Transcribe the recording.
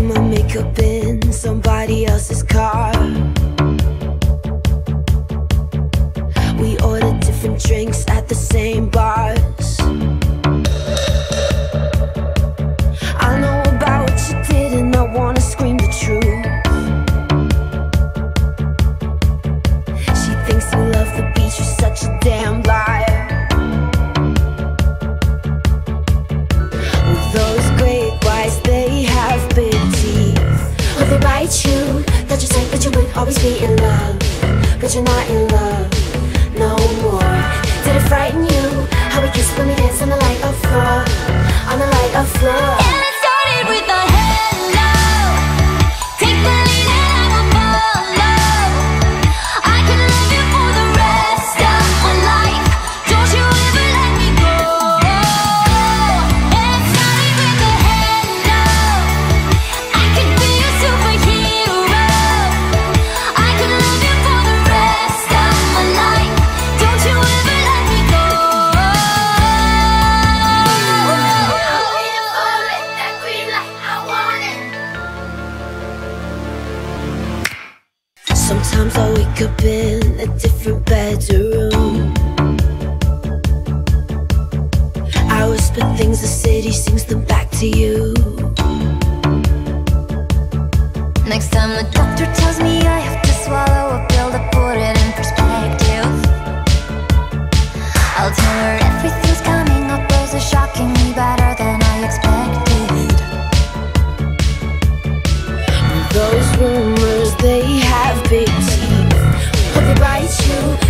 my makeup in somebody else's car. We ordered different drinks at the same bars. I know about what you did and I wanna scream the truth. She thinks you love the beach, you're such a damn liar. With those great whites, they have big teeth. Will they write you that you said that you would always be in love, but you're not in love no more? Did it frighten you how we kissed when we danced on the light of floor, on the light of floor? And it started with a hello. Take the lead and I will follow. I can love you for the rest of my life. Don't you ever let me go. And it started with a hello. I could be a superhero. I could love you for the rest of my life. Don't you ever let me go. Waiting for it, that green light, I want it. Sometimes I wake up in a different bedroom. I whisper things the city sings them back to you. Next time the doctor tells me I have to swallow a pill to put it in perspective, I'll tell her everything's coming up roses, shockingly better than I expected. Those rumors, they have big teeth. Will they write you